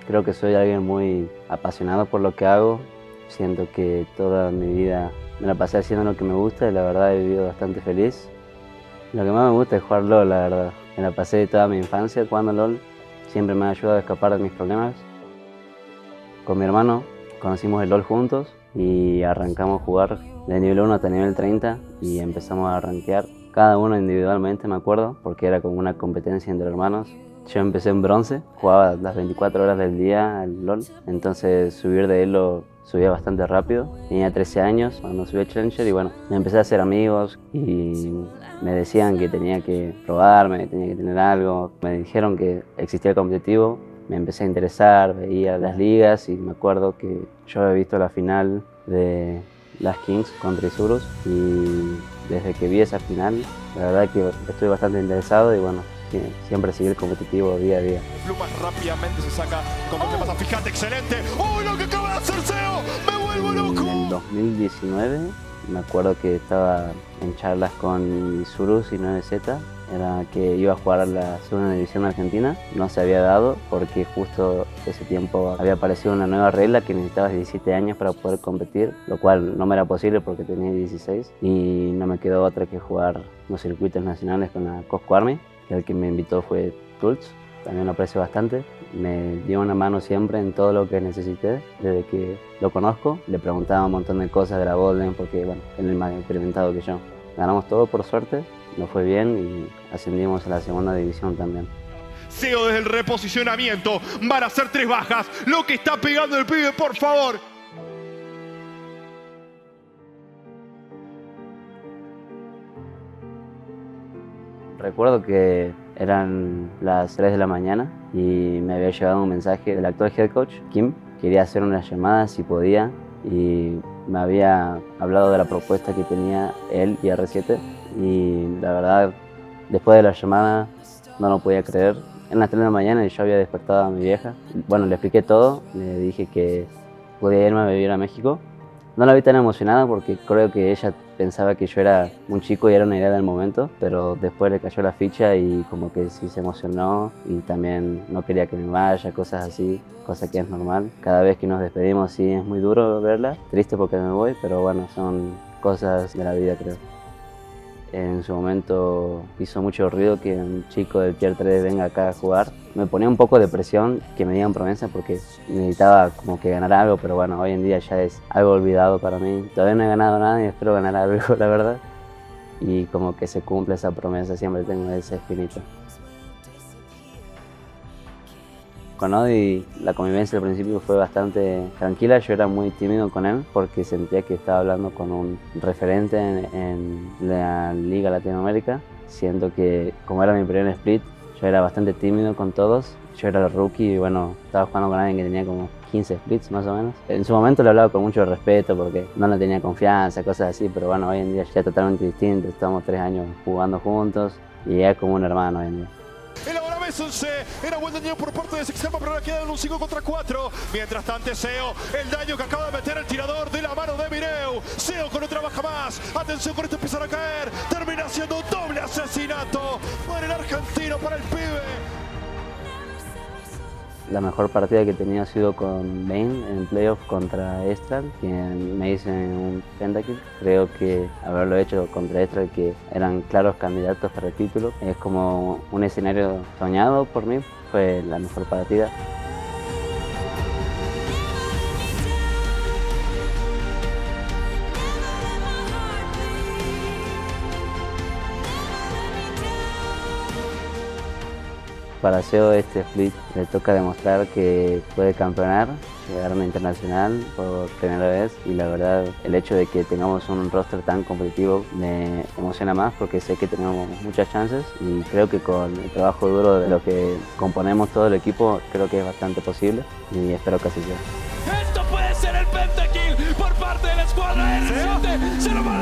Creo que soy alguien muy apasionado por lo que hago. Siento que toda mi vida me la pasé haciendo lo que me gusta y la verdad he vivido bastante feliz. Lo que más me gusta es jugar LOL, la verdad. Me la pasé toda mi infancia jugando LOL. Siempre me ha ayudado a escapar de mis problemas. Con mi hermano conocimos el LOL juntos y arrancamos a jugar de nivel 1 hasta nivel 30 y empezamos a rankear cada uno individualmente, me acuerdo, porque era como una competencia entre hermanos. Yo empecé en bronce, jugaba las 24 horas del día al LOL, entonces subir de elo subía bastante rápido. Tenía 13 años cuando subí a Challenger y bueno, me empecé a hacer amigos y me decían que tenía que probarme, que tenía que tener algo. Me dijeron que existía el competitivo, me empecé a interesar, veía las ligas y me acuerdo que yo había visto la final de las Kings contra Isurus y desde que vi esa final, la verdad que estoy bastante interesado y bueno, siempre seguir competitivo día a día. Plumas rápidamente se saca como te pasa, fíjate, excelente. ¡Oh, lo que acaba de hacer Seo! ¡Me vuelvo loco! En el 2019 me acuerdo que estaba en charlas con Isurus y 9Z, era que iba a jugar a la segunda división de Argentina. No se había dado porque justo ese tiempo había aparecido una nueva regla que necesitabas 17 años para poder competir, lo cual no me era posible porque tenía 16 y no me quedó otra que jugar los circuitos nacionales con la Cosco Army. El que me invitó fue Tulz, también lo aprecio bastante. Me dio una mano siempre en todo lo que necesité. Desde que lo conozco, le preguntaba un montón de cosas de la botlane porque bueno, él es más experimentado que yo. Ganamos todo por suerte, nos fue bien y ascendimos a la segunda división también. Seo desde el reposicionamiento, van a ser 3 bajas. Lo que está pegando el pibe, por favor. Recuerdo que eran las 3 de la mañana y me había llegado un mensaje del actual head coach, Kim. Quería hacer una llamada si podía y me había hablado de la propuesta que tenía él y R7 y la verdad, después de la llamada no lo podía creer. En las 3 de la mañana yo había despertado a mi vieja. Bueno, le expliqué todo, le dije que podía irme a vivir a México. No la vi tan emocionada porque creo que ella pensaba que yo era un chico y era una idea del momento, pero después le cayó la ficha y como que sí se emocionó y también no quería que me vaya, cosas así, cosa que es normal. Cada vez que nos despedimos sí es muy duro verla, triste porque me voy, pero bueno, son cosas de la vida creo. En su momento hizo mucho ruido que un chico del Tier 3 venga acá a jugar. Me ponía un poco de presión que me dieran promesa porque necesitaba como que ganar algo, pero bueno, hoy en día ya es algo olvidado para mí. Todavía no he ganado nada y espero ganar algo, la verdad. Y como que se cumple esa promesa, siempre tengo esa espinita. Con Odi la convivencia al principio fue bastante tranquila, yo era muy tímido con él porque sentía que estaba hablando con un referente en la Liga Latinoamérica. Siento que como era mi primer split, yo era bastante tímido con todos. Yo era el rookie y bueno, estaba jugando con alguien que tenía como 15 splits más o menos. En su momento le hablaba con mucho respeto porque no le tenía confianza, cosas así, pero bueno, hoy en día ya es totalmente distinto. Estamos 3 años jugando juntos y es como un hermano hoy en día. Era buen daño por parte de Sextema, pero ahora queda en un 5 contra 4. Mientras tanto, Seo, el daño que acaba de meter el tirador de la mano de Mireu. Seo con otra baja más. Atención, con esto empiezan a caer. Termina siendo doble asesinato para el argentino, para el pibe. La mejor partida que he tenido ha sido con Vayne en playoff contra Estral, quien me hizo un pentakill. Creo que haberlo hecho contra Estral, que eran claros candidatos para el título, es como un escenario soñado por mí, fue la mejor partida. Para Seo este split le toca demostrar que puede campeonar, llegar a una internacional por primera vez y la verdad el hecho de que tengamos un roster tan competitivo me emociona más porque sé que tenemos muchas chances y creo que con el trabajo duro de lo que componemos todo el equipo creo que es bastante posible y espero que así sea. Esto puede ser el pentakill por parte de la escuadra R7. Se lo va